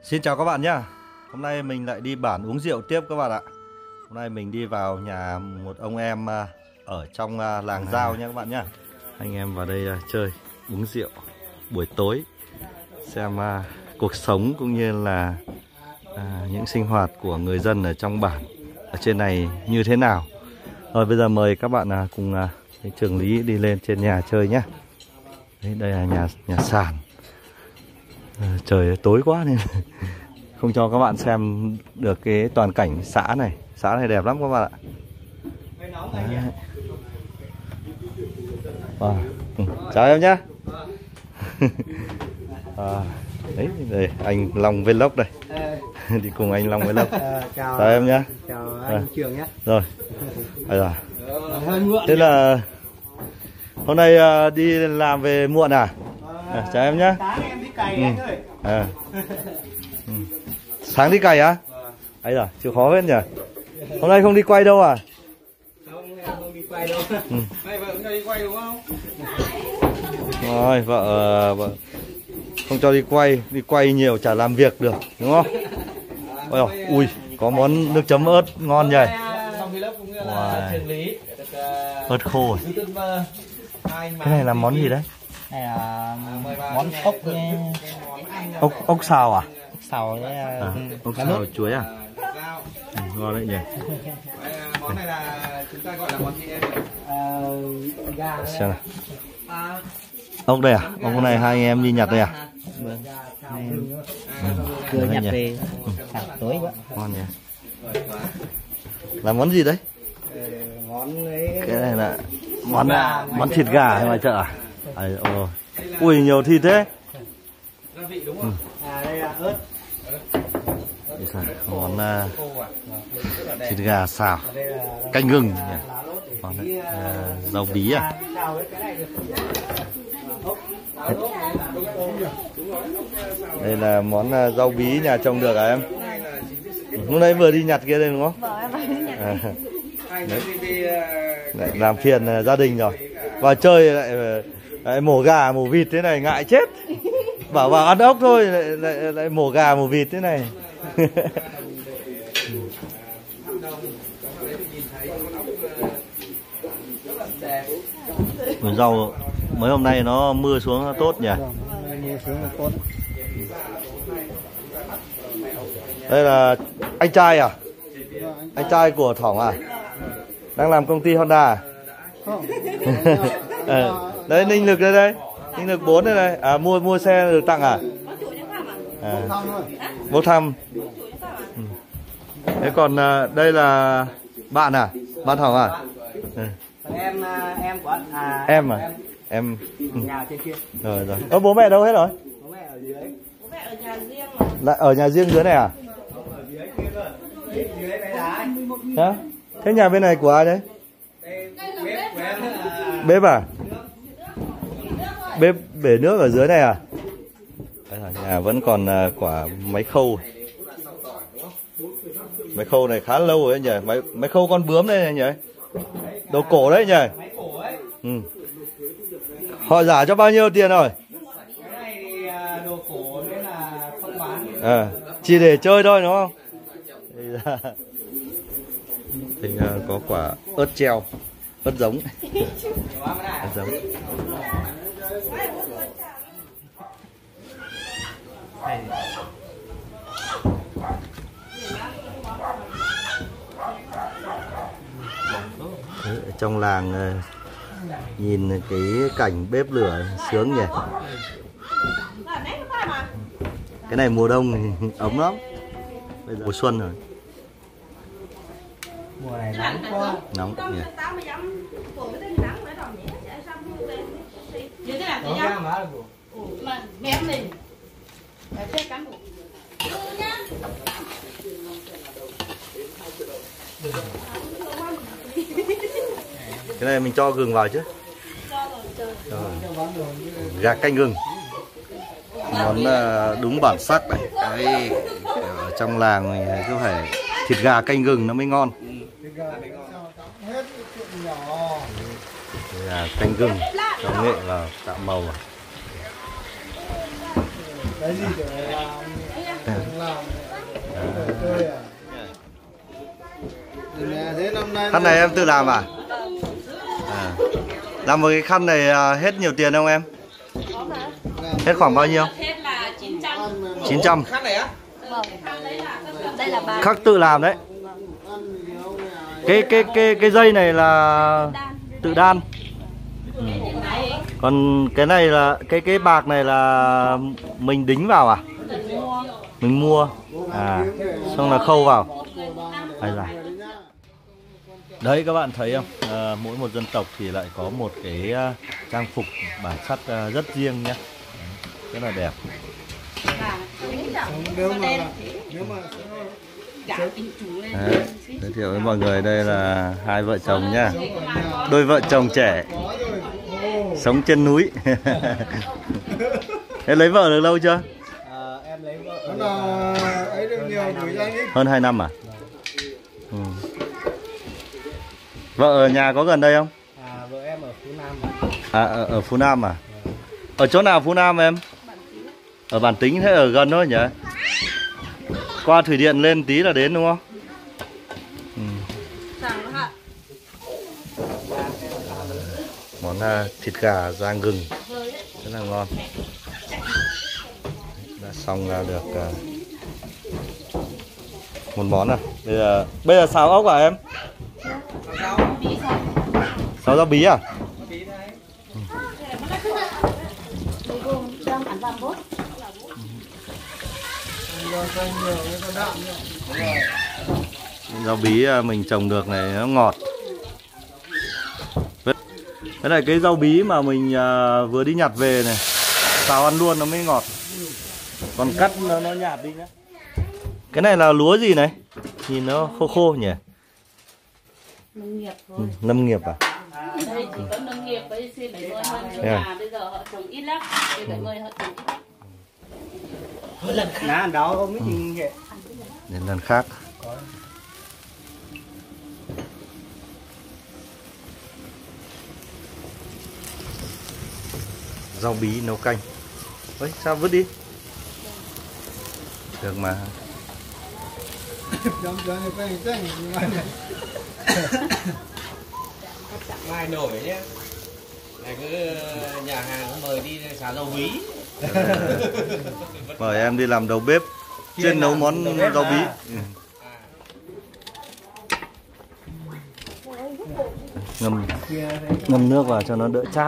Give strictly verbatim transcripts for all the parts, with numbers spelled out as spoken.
Xin chào các bạn nhé. Hôm nay mình lại đi bản uống rượu tiếp các bạn ạ. Hôm nay mình đi vào nhà một ông em ở trong làng Dao nha các bạn nhé. Anh em vào đây chơi uống rượu buổi tối, xem cuộc sống cũng như là à, những sinh hoạt của người dân ở trong bản ở trên này như thế nào. Rồi bây giờ mời các bạn cùng à, Trường Lý đi lên trên nhà chơi nhé. Đấy, đây là nhà nhà sàn. À, trời tối quá nên không cho các bạn xem được cái toàn cảnh xã này. Xã này đẹp lắm các bạn ạ. Đấy. À, chào em nhé. À, đấy, đây anh Long Vlog đây. Đi cùng anh Long Vlog. À, chào, chào em nhé. Chào anh à. Trường nhé. Rồi. À, rồi. Thế là hôm nay uh, đi làm về muộn à? À, chào em nhé. Sáng em đi cày ừ. anh ơi. À. Ừ. Sáng đi cày á? Ấy rồi, chịu khó hết nhỉ. Hôm nay không đi quay đâu à? Không, em không đi quay đâu. Ừ. Nay vợ cũng cho đi quay đúng không? Rồi, vợ, vợ không cho đi quay, đi quay nhiều chả làm việc được, đúng không? Ôi, ui, có món nước chấm ớt ngon nhỉ. Wow. Ớt khô. Cái này là món gì đấy? Này là món ốc ốc ốc xào à? Ốc xào với à, ốc xào chuối à? Ừ, ngon đấy nhỉ. Món này là chúng ta gọi là món gì em? Gà. Xem nào. Ốc đây à? Ốc này hai anh em đi nhặt đây à? Vâng. Vừa nhặt về sáng tối quá. Ngon nhỉ. Là món gì đấy? Món ấy. Cái này là món gà, món thịt gà hay ngoài chợ à? À, ồ. Ui nhiều thịt thế. Gia vị đúng không? Ừ. À đây là ớt. Món uh, thịt gà xào canh gừng nhỉ? Món đấy, uh, rau bí à? Đây là món uh, rau bí nhà trồng được à em? Lúc nãy vừa đi nhặt kia đây đúng không? À, lại làm phiền uh, gia đình rồi. Vào chơi lại, lại mổ gà mổ vịt thế này ngại chết. Bảo vào ăn ốc thôi lại, lại, lại mổ gà mổ vịt thế này. Rau mấy hôm nay nó mưa xuống nó tốt nhỉ. Đây là anh trai à? Anh trai của Thỏng à? Đang làm công ty Honda à? À, đấy Ninh Lực đây đây. Ninh Lực bốn đây đây. À mua mua xe được tặng à? À, vô thăm. Ừ. Thế còn à, đây là bạn à? Bạn Thỏng à? Ừ. Em em của à, em à? Em, em. Nhà trên kia. Rồi rồi. Ơ bố mẹ đâu hết rồi? Bố mẹ ở dưới. Bố mẹ ở nhà riêng mà. Lại ở nhà riêng dưới này à? Ở dưới kia cơ. Dưới cái đá. Hả? Thế nhà bên này của ai đấy? Đây bếp của em là... Bếp à? Bếp bể nước ở dưới này à? Đây là nhà vẫn còn quả máy khâu. Máy khâu này khá lâu rồi đấy nhỉ? Máy, máy khâu con bướm đây này nhỉ? Đồ cổ đấy nhỉ? Ừ. Họ giả cho bao nhiêu tiền rồi? Cái này thì đồ cổ nên là không bán. À, chỉ để chơi thôi đúng không? Đây là... Đây là có quả ớt treo, ớt giống. Ớt giống. Đấy, ở trong làng nhìn cái cảnh bếp lửa sướng nhỉ. Cái này mùa đông thì ấm lắm. Bây giờ mùa xuân rồi. Mùa này nóng quá. Nóng nhỉ. Cái này mình cho gừng vào chứ? Rồi. Gà canh gừng. Món uh, đúng bản sắc này. Đấy, ở trong làng này cứ phải thịt gà canh gừng nó mới ngon. Đây là canh gừng cho nghệ vào tạo màu. Khăn này em tự làm à? À. Làm một cái khăn này hết nhiều tiền không em? Hết khoảng bao nhiêu? Hết là chín trăm. chín trăm. Khăn này á? Vâng. Đây là ba. Khắc tự làm đấy. Cái cái cái cái dây này là tự đan. Ừ. Còn cái này là cái cái bạc này là mình đính vào à? Mình mua. À, xong là khâu vào. Hay là đấy các bạn thấy không? À, mỗi một dân tộc thì lại có một cái uh, trang phục bản sắc uh, rất riêng nhé, rất là đẹp. Nếu mà nếu mà Đấy, giới thiệu với mọi người đây là hai vợ chồng nhá, đôi vợ chồng trẻ sống trên núi. Thế lấy vợ được lâu chưa? à, em lấy vợ là ấy được nhiều thời gian ít. Hơn hai năm à? Ừ. Vợ ở nhà có gần đây không? À, vợ em ở Phú Nam. À, ở, ở Phú Nam à? Ở chỗ nào Phú Nam em? Ở Bản Tính, thế ở gần thôi nhỉ? Qua thủy điện lên tí là đến đúng không? Ừ. Món uh, thịt gà rang gừng rất là ngon. Đã xong ra được uh, một món à. Bây giờ, bây giờ xào ốc à em? Xào rau bí à? Rau bí mình trồng được này nó ngọt. Cái này cái rau bí mà mình uh, vừa đi nhặt về này, xào ăn luôn nó mới ngọt. Còn cắt nó, nó nhạt đi nhá. Cái này là lúa gì này? Nhìn nó khô khô nhỉ? Nông nghiệp thôi. Ừ, nông nghiệp à? Đây chỉ có nông nghiệp với C bảy mươi hơn chỗ nhà bây giờ họ trồng ít lắm. C bảy mươi họ trồng ít lắm. Lần khác đó không biết gì vậy. Đến lần khác. Rau bí nấu canh. Ôi sao vứt đi? Được mà. Mai nổi nhé. Này cứ nhà hàng mời đi xả rau bí. Mời em đi làm đầu bếp, chuyên nấu món rau bí. Ừ. Ngâm ngâm nước vào cho nó đỡ chát.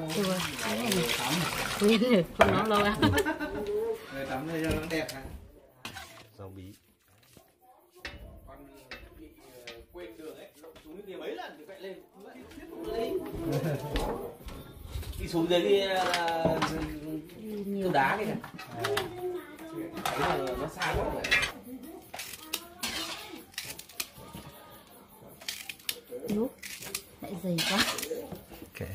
Không nấu lâu á. Tắm cho nó đẹp hả? Rau bí. Quên đường ấy, xuống đi mấy lần thì vậy lên. Đi xuống dưới đi nhiều đá đi này. Đấy nó xa quá rồi. Lúc lại dày quá. Okay.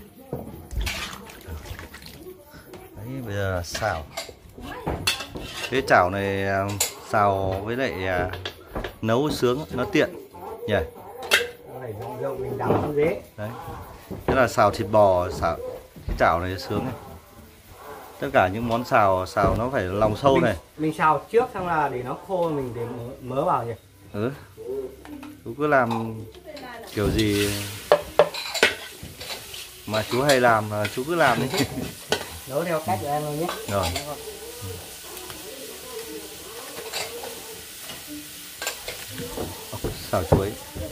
Đấy bây giờ xào. Cái chảo này xào với lại nấu sướng nó tiện nhỉ. Đấy. Thế là xào thịt bò, xào cái chảo này sướng này. Tất cả những món xào xào nó phải lòng sâu mình, này. Mình xào trước xong là để nó khô mình để mớ, mớ vào nhỉ. Ừ. Chú cứ làm kiểu gì mà chú hay làm là chú cứ làm đi. Nấu theo cách của em thôi nhé. Rồi. Xào chuối.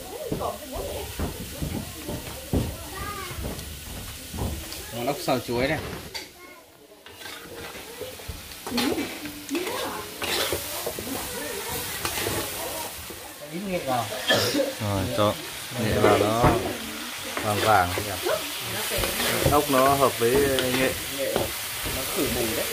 Món ốc xào chuối này. Ít nghệ vào. Rồi cho nghệ vào nó vàng vàng nhỉ. Ốc nó hợp với nghệ. Nó khử mùi đấy.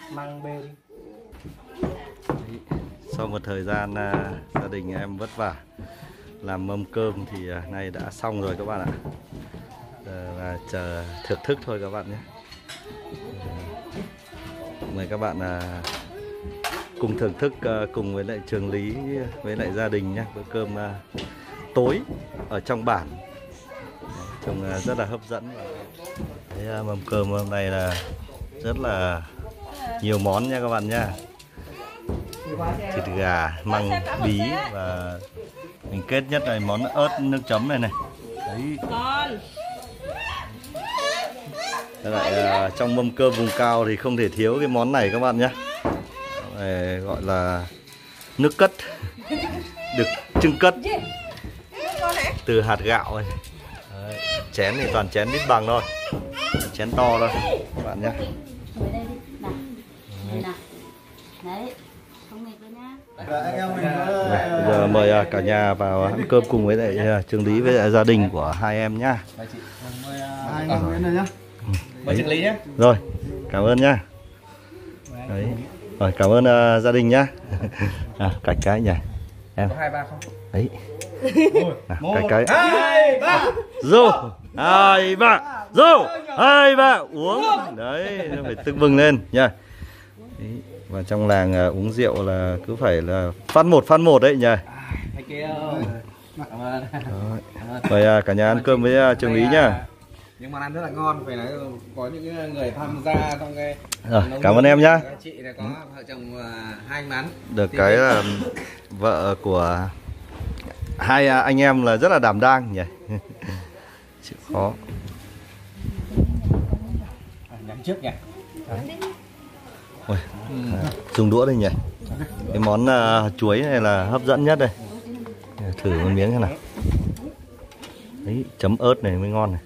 mang bê đi. Sau một thời gian à, gia đình em vất vả làm mâm cơm thì à, nay đã xong rồi các bạn ạ. Giờ là chờ thưởng thức thôi các bạn nhé. Mời các bạn à, cùng thưởng thức à, cùng với lại Trường Lý với lại gia đình nhé, bữa cơm à, tối ở trong bản. Trông à, rất là hấp dẫn. Đấy, à, mâm cơm hôm nay là rất là nhiều món nha các bạn nha. Thịt gà, măng, bí và mình kết nhất là món ớt nước chấm này này. Đấy. Thế lại uh, trong mâm cơm vùng cao thì không thể thiếu cái món này các bạn nhé. Này gọi là nước cất, được trưng cất từ hạt gạo này. Đấy. Chén thì toàn chén đít bằng thôi, chén to thôi các bạn nhé. Đấy, không nghịch đâu nhá. Bây giờ mời cả nhà vào ăn cơm cùng với lại Trường Lý với lại gia đình của hai em nhá. Hai em Nguyễn này nhá. Mời Trường Lý nhé. Rồi, cảm ơn nhá. Đấy. Rồi, cảm ơn uh, gia đình nhá. À, cạch cái nhỉ. Em. Hai ba không? Đấy. À, cạch cái. Hai ba. Rô. Hai ba. Rô. Hai ba. Uống. Đấy, phải tưng bừng lên nha. Đấy. Và trong làng uh, uống rượu là cứ phải là phát một phát một đấy nhỉ. Mời uh, cả nhà ăn cơm với uh, Trường Lý nhá. Những món ăn rất là ngon, phải nói có những người tham gia trong cái. Rồi, cảm ơn em nhá. Chị này có vợ chồng uh, hai anh bán. Được cái là vợ của hai anh em là rất là đảm đang nhỉ. Chịu khó. Nhắm trước nhỉ. Ôi, à, dùng đũa đây nhỉ. Cái món uh, chuối này là hấp dẫn nhất đây. Thử một miếng thế nào. Đấy, chấm ớt này mới ngon này.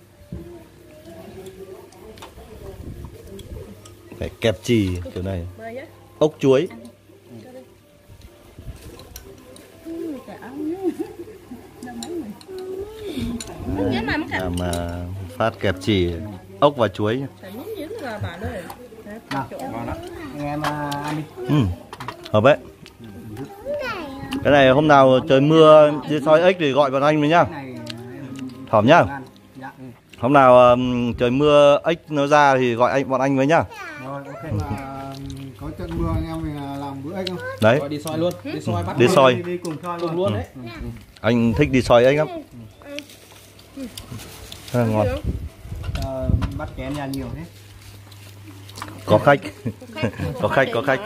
Phải kẹp chì kiểu này. Ốc chuối. Làm uh, phát kẹp chì ốc và chuối. Nào, anh em ăn đi. Ừ, hợp đấy. Cái này hôm nào trời mưa đi soi ếch thì gọi bọn anh với nhá. Thỏm nhá. Hôm nào um, trời mưa ếch nó ra thì gọi anh bọn anh với nhá. Rồi, ok mà có trận mưa anh em mình làm bữa ếch không? Đấy. Rồi đi soi luôn, đi soi bắt. Đi soi. Đi, đi cùng soi cùng luôn đấy. Ừ. Anh thích đi soi ếch lắm. Rất là ngon. Ờ, bắt chén nhà nhiều thế. Có khách. Có khách, có khách.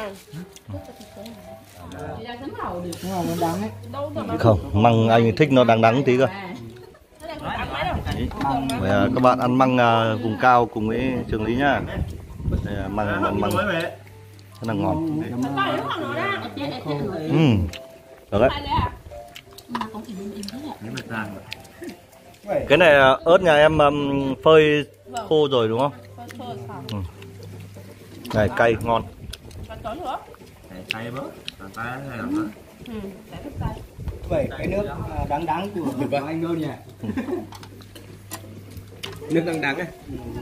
Không, măng anh thích nó đắng đắng tí cơ. Vậy à, các bạn ăn măng à, vùng cao cùng với Trường Lý nhá. Đây là măng măng măng rất là ngon. Ừ. Được đấy. Cái này ớt nhà em um, phơi khô rồi đúng không? Ừ. Này cay ngon. Cay bớt, tay này làm nữa. Vậy cái nước đắng đắng của anh luôn nhỉ. Nước đắng đắng này.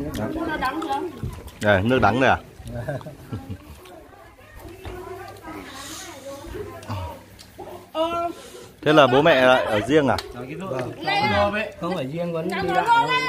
Này, nước đắng này à? Thế là bố mẹ lại ở riêng à? Không phải riêng vẫn đi lại.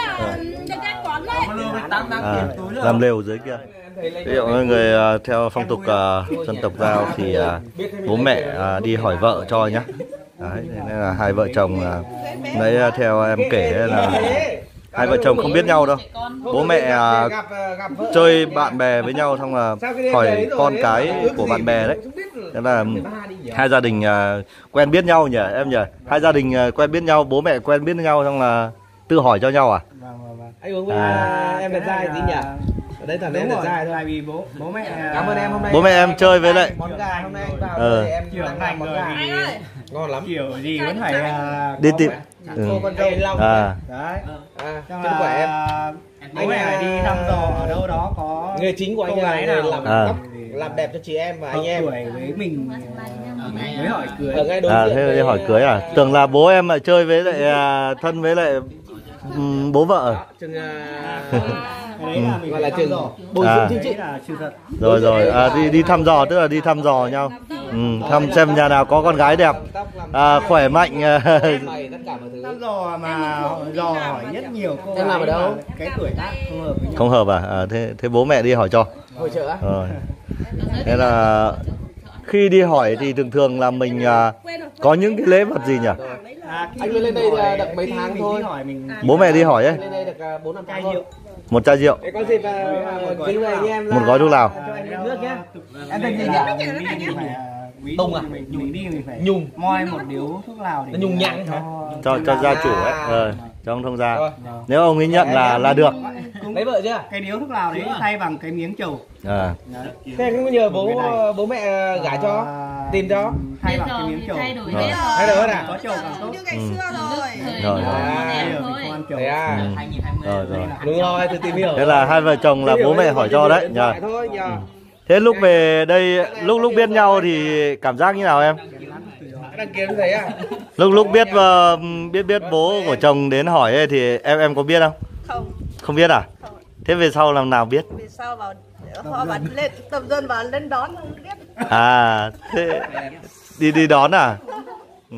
À, làm lều dưới kia. Ví dụ người uh, theo phong tục uh, dân tộc Dao thì uh, bố mẹ uh, đi hỏi vợ cho nhá. Đấy, nên là hai vợ chồng uh, đấy uh, theo em kể là hai vợ chồng không biết nhau đâu. Bố mẹ uh, chơi bạn bè với nhau xong là hỏi con cái của bạn bè đấy. Thế là hai gia đình uh, quen biết nhau nhỉ em nhỉ? Hai gia đình uh, quen biết nhau, bố mẹ quen biết nhau xong là tự hỏi cho nhau à? Anh uống với à. Em đẹp trai tí nhỉ? Ở đây thằng em đẹp trai thôi. Vì bố bố mẹ cảm ơn em hôm nay. Bố mẹ em chơi với lại món gà hôm nay anh vào ờ. em làm món gà ngon lắm. Kiểu gì vẫn phải đi tìm ừ. Con trâu long à. Đấy. À, cho là của em. Anh phải đi thăm dò ở đâu đó có người chính của anh gái nào làm à. tóc, làm đẹp cho chị em và anh em. Tuổi với mình mới hỏi cưới. Ở ngay đối À diện thế đi hỏi cưới à? Tưởng là bố em lại chơi với lại à, thân với lại um, bố vợ. Chừng uh, Cái đấy là mình gọi là thăm trường dò. bồi À. dưỡng chính trị. Đấy là sự thật. Rồi rồi, à, đi đi thăm dò tức là đi thăm dò nhau. Ừ, thăm xem nhà nào có con gái đẹp, à, khỏe mạnh. Bày tất cả mọi thứ. Thăm dò mà họ dò hỏi rất nhiều cô Em làm ở gái đâu? mà cái tuổi tác không hợp với nhau. Không hợp à? À thế, thế bố mẹ đi hỏi cho. Hội trợ á? Rồi. Thế là khi đi hỏi thì thường thường là mình à, có những cái lễ vật gì nhỉ? À, khi Anh mới lên đây hỏi, được mấy khi tháng mình thôi. đi hỏi mình Bố mẹ đi hỏi ấy, Lên đây được bốn năm chai tháng rượu. thôi. một chai rượu, Để có dịp kính mời anh em ra. một gói thuốc lào. Cho anh em nước nhé. Em tên gì nhỉ? Tùng à? Mình mình đi mình phải Nhung. moi một điếu thuốc lào để Nó nhung nhằng hả? cho cho gia chủ ấy, ờ, cho ông thông gia. Rồi. Nếu ông ấy nhận là là được. Lấy vợ chưa? Cái điếu thuốc lào đấy thay bằng cái miếng trầu. À, Thế anh có nhờ bố bố mẹ gả cho, À, tìm cho. thay bằng cái miếng trầu. thay đổi Rồi. hết rồi. Thay đổi hết à? Có trầu càng tốt. Như ngày xưa rồi. rồi, rồi. À. Em Bây giờ thôi. mình không ăn trầu. Thế à? Ừ. Rồi rồi. Đúng rồi, tôi tìm hiểu. Thế là hai vợ chồng là bố mẹ hỏi cho đấy nhờ. Thôi nhờ. Thế lúc về đây, lúc lúc biết nhau thì cảm giác như nào em? Đăng kiếm thấy à? Lúc lúc biết ờ, biết biết bố của chồng đến hỏi ấy, thì em em có biết không? Không, Không biết à? không. Thế về sau làm nào biết? Vì sao vào họ bảo lên tập dân vào lên đón không biết. À, thế đi đi đón à? Ừ.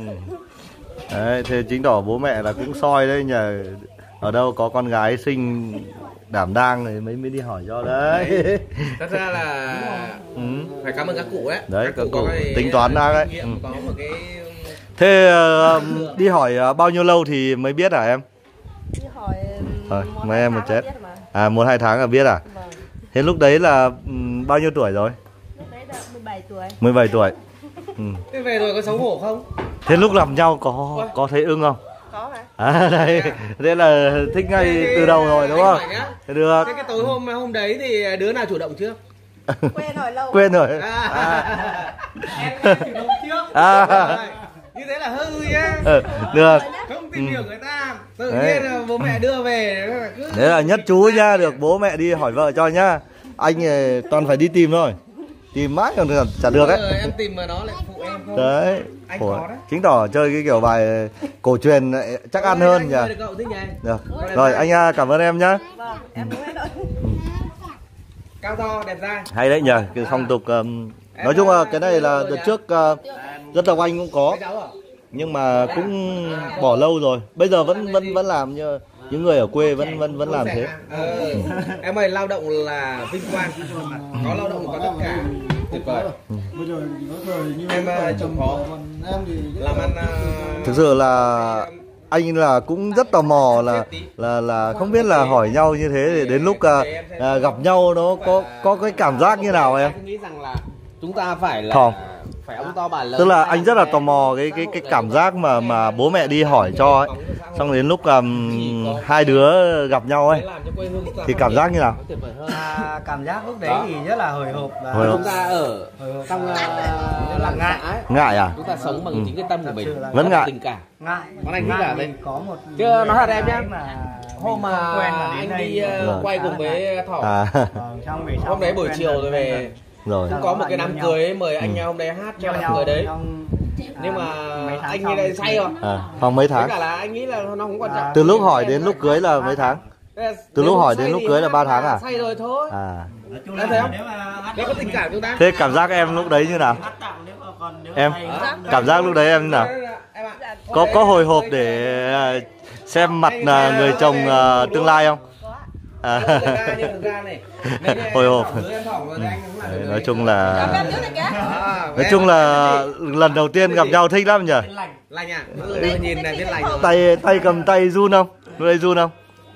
Đấy, thế chứng tỏ bố mẹ là cũng soi đấy nhờ. Ở đâu có con gái xinh đảm đang thì mới mới đi hỏi cho đấy. Thật ra là Ừ. phải cảm ơn các cụ đấy. Đấy, Các các cụ có cái tính toán ra đấy. kinh nghiệm, Ừ. có một cái Thế ờ, đi hỏi ờ, bao nhiêu lâu thì mới biết hả em? Đi hỏi Rồi, một mời hai em một tháng chết. biết mà. À, một hai tháng là biết à? Vâng. Thế lúc đấy là ừm, bao nhiêu tuổi rồi? Lúc đấy là mười bảy tuổi. mười bảy tuổi. Ừ. Thế về rồi có xấu hổ không? Thế lúc gặp nhau có có thấy ưng không? Có hả? À đây, thế là thích ngay từ đầu rồi đúng không? Anh hỏi nhá. Thế được. Thế cái tối hôm hôm đấy thì đứa nào chủ động trước? Quen hỏi lâu. Quên rồi. À. Em em chủ động trước. À. Như thế là hư nhá. Ừ, được. Không tìm hiểu người ta. Tự Đấy. nhiên là bố mẹ đưa về nó là cứ Đấy là nhất chú nha, được bố mẹ đi hỏi vợ cho nhá. Anh ờ, toàn phải đi tìm thôi. Tìm mãi còn chả được ấy. rồi em tìm mà nó lại phụ em không? Đấy. Anh Khổ. có đấy. Chứng tỏ chơi cái kiểu bài cổ truyền lại chắc ăn hơn Anh nhỉ. ơi, được cậu thích nhỉ? Được. Rồi anh à, cảm ơn em nhá. Vâng, em cũng hết rồi. Cao to đẹp dai. Hay đấy nhỉ, cái phong tục um, nói chung là cái này là đợt trước uh, rất là anh cũng có, Cái cháu à? nhưng mà cũng bỏ lâu rồi. Bây giờ vẫn vẫn vẫn làm, như những người ở quê vẫn vẫn vẫn làm thế. Ờ, em ơi, lao động là vinh quang, có lao động có tất cả, tuyệt vời. Em ờ, chịu khó làm ăn ờ, Thực sự là anh là cũng rất tò mò là là là không biết là hỏi nhau như thế thì đến lúc à, à, gặp nhau nó có có cái cảm giác như nào em? anh nghĩ rằng là chúng ta phải là Không. phải ông to bà lớn. Tức là anh rất là tò mò cái cái cái cảm giác mà mà bố mẹ đi hỏi cho ấy, xong đến lúc um, hai đứa gặp nhau ấy làm cho quê hương chúng ta thì phát cảm triển, giác như nào? nó tuyệt vời hơn. À, cảm giác lúc đấy Đó. thì rất là hồi hộp và Hồi hộp. Chúng ta ở hồi hộp trong và uh, làng ngại. xã ấy, Ngại à? chúng ta sống bằng Ừ. chính cái tâm của mình, Vẫn rất là ngại. tình cảm. ngại. Con anh Ngại nghĩ là vì đây. có một Chứ nói thật em nhá, mà hôm mình mà không quen mà đến anh đây đi thì uh, Vâng. quay khá cùng là với Thỏ, À, Vâng, xong về sau hôm đấy có buổi quen chiều dần, rồi quen về dần. rồi. cũng có một cái đám cưới ấy, mời anh hôm đấy hát cho Yêu đám nhau cưới đấy, trong, nhưng à, mà mấy tháng anh sau ấy lại thì- say rồi. À, khoảng mấy Tất tháng? cả là anh nghĩ là nó không quan trọng. Từ lúc hỏi đến lúc cưới là mấy tháng? Thế là Từ nếu lúc hỏi say đến lúc thì cưới là hát ba tháng à? say rồi thôi. À. Nói chung Đấy, là thấy không? nếu mà hát Nó có tình cảm chúng ta. Thế cảm giác em lúc đấy như nào? hát tặng nếu mà còn nếu Em mà hay hát cảm giác lúc đấy em như nào? Em ạ. Có có hồi hộp để à, xem mặt là người chồng à, tương lai không? À. Thực ra, nhưng thực ra này, nếu như em Hồi hộp. thỏng, em thỏng rồi thì anh cũng làm Đấy, được nói đấy. chung là Em trước này kìa. À, nói em chung là là lần đầu tiên gặp nhau thích lắm nhỉ? lành à? Ừ, nhìn này biết lành rồi. Tay tay cầm tay run không? Lúc đấy run không?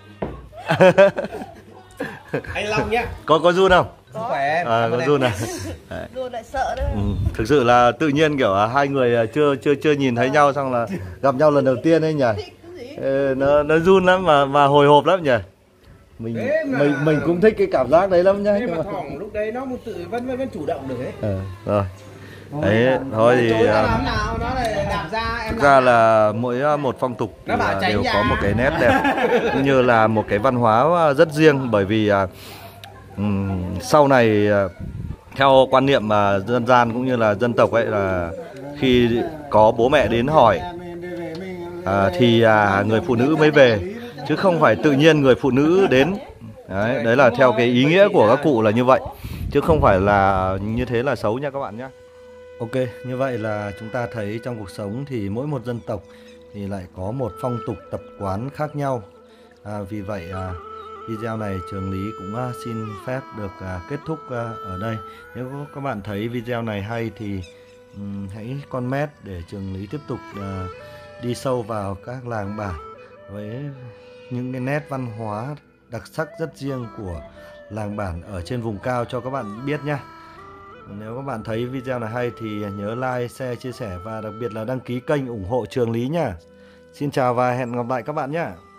Anh Long nhá. có có run không? Sức khỏe em. À, Cảm ơn có em. run à? Đấy. Luôn lại sợ đấy. Ừ, thực sự là tự nhiên kiểu à, hai người à, chưa chưa chưa nhìn thấy nhau xong là gặp nhau lần đầu tiên ấy nhỉ? Ờ, nó nó run lắm mà mà hồi hộp lắm nhỉ? Mình Thế mà- mình mình cũng thích cái cảm giác đấy lắm nhá. Thế Nhưng mà mà... thỏng lúc đấy nó một tự vẫn vẫn vẫn chủ động được ấy. Ờ, rồi. Đấy, thôi thì Chối à, nó làm nào nó lại đạp ra em thực ra là mỗi à, một phong tục thì Nó bảo à, tránh đều ra. có một cái nét đẹp cũng như là một cái văn hóa à, rất riêng, bởi vì à, ừm, sau này à, theo quan niệm mà dân gian cũng như là dân tộc ấy là khi có bố mẹ đến hỏi à, thì à, người phụ nữ mới về, chứ không phải tự nhiên người phụ nữ đến Đấy, đấy là theo cái ý nghĩa của các cụ là như vậy, chứ không phải là như thế là xấu nha các bạn nhé. Ok, như vậy là chúng ta thấy trong cuộc sống thì mỗi một dân tộc thì lại có một phong tục tập quán khác nhau. À, vì vậy à, video này Trường Lý cũng à, xin phép được à, kết thúc à, ở đây. Nếu các bạn thấy video này hay thì um, hãy comment để Trường Lý tiếp tục à, đi sâu vào các làng bản với những cái nét văn hóa đặc sắc rất riêng của làng bản ở trên vùng cao cho các bạn biết nhé. Nếu các bạn thấy video này hay thì nhớ like, share, chia sẻ và đặc biệt là đăng ký kênh ủng hộ Trường Lý nha. Xin chào và hẹn gặp lại các bạn nhé.